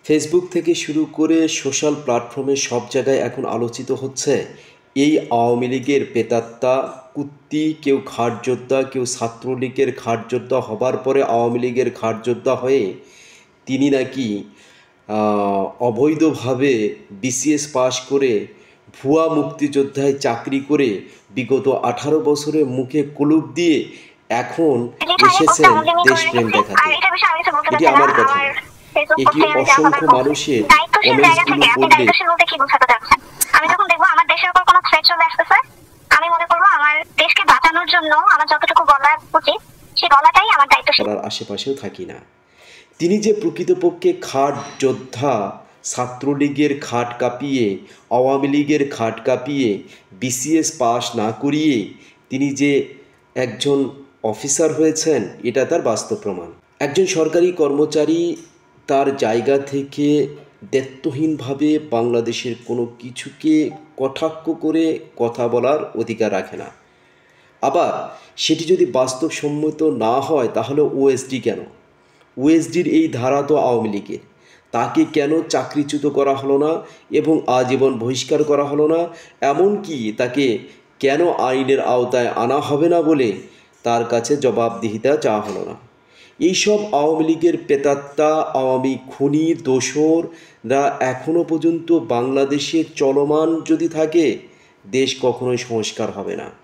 Facebook থেকে শুরু করে সোশ্যাল প্ল্যাটফর্মে সব জায়গায় এখন আলোচিত হচ্ছে এই আওয়ামী লীগের প্রেতাত্মা কুত্তি, কেউ ঘাটযোদ্ধা, কেউ ছাত্রলীগের ঘাটযোদ্ধা হবার পরে আওয়ামী লীগের ঘাটযোদ্ধা হয়ে তিনি নাকি অবৈধভাবে বিসিএস পাশ করে ভুয়া মুক্তিযোদ্ধায় চাকরি করে বিগত 18 বছরে মুখে কুলুপ দিয়ে এখন এসেছেন দেশপ্রেম দেখাতে। এটি আমার কথা না, এটি অসংখ্য মানুষের কমেন্টসগুলো পড়লে আমি যখন দেখবো আমার দেশের উপর কোনো থ্রেট চলে আসতেছে, আমি মনে করবো আমার দেশকে বাঁচানোর জন্য আমার যতটুকু বলা উচিত সেই বলাটাই আমার দায়িত্ব। তার আশেপাশেও থাকি না। তিনি যে প্রকৃতপক্ষে খাট যোদ্ধা, ছাত্রলীগের খাট কাঁপিয়ে, আওয়ামী লীগের খাট কাঁপিয়ে বিসিএস পাস না করিয়ে তিনি যে একজন অফিসার হয়েছেন, এটা তার বাস্তব প্রমাণ। একজন সরকারি কর্মচারী তার জায়গা থেকে দায়িত্বহীনভাবে বাংলাদেশের কোনো কিছুকে কটাক্ষ করে কথা বলার অধিকার রাখে না। আবার সেটি যদি বাস্তবসম্মত না হয় তাহলে ওএসডি কেন? ওএসডির এই ধারা তো আওয়ামী লীগের। তাকে কেন চাকরিচ্যুত করা হলো না এবং আজীবন বহিষ্কার করা হলো না? এমনকি তাকে কেন আইনের আওতায় আনা হবে না বলে তার কাছে জবাবদিহিতা চাওয়া হলো না? এইসব আওয়ামী লীগের প্রেতাত্মা, আওয়ামী খুনি, দোসররা এখনও পর্যন্ত বাংলাদেশে চলমান যদি থাকে, দেশ কখনোই সংস্কার হবে না।